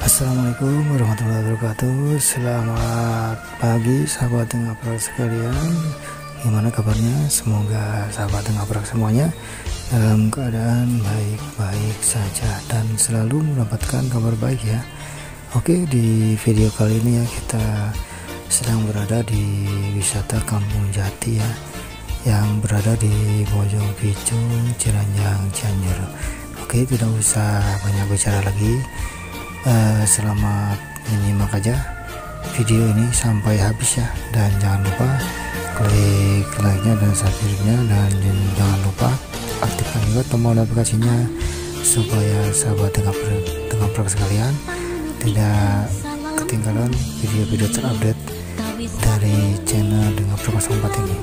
Assalamualaikum warahmatullahi wabarakatuh. Selamat pagi sahabat Ngaprak sekalian. Gimana kabarnya? Semoga sahabat Ngaprak semuanya dalam keadaan baik-baik saja dan selalu mendapatkan kabar baik ya. Oke, di video kali ini ya kita sedang berada di wisata Kampung Jati ya, yang berada di Bojongpicu, Ciranjang, Cianjur. Oke, tidak usah banyak bicara lagi. Selamat menyimak aja video ini sampai habis ya, dan jangan lupa klik like-nya dan subscribe-nya, dan jangan lupa aktifkan juga tombol notifikasinya supaya sahabat Ngaprak sekalian tidak ketinggalan video-video terupdate dari channel Ngaprak 04 ini.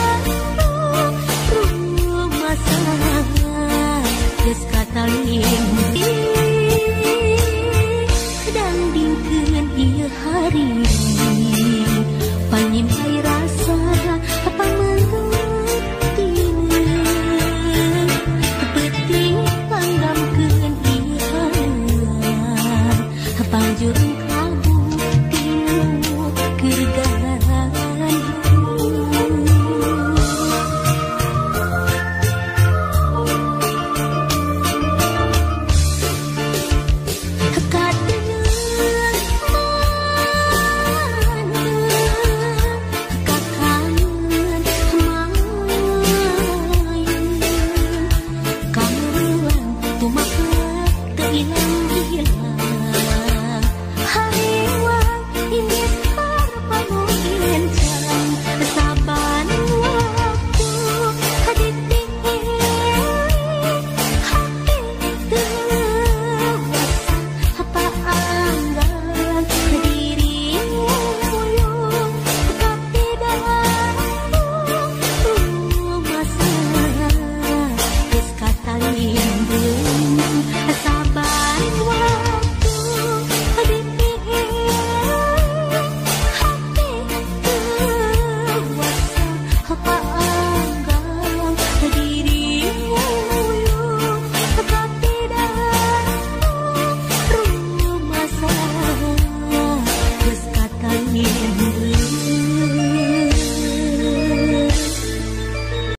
Kata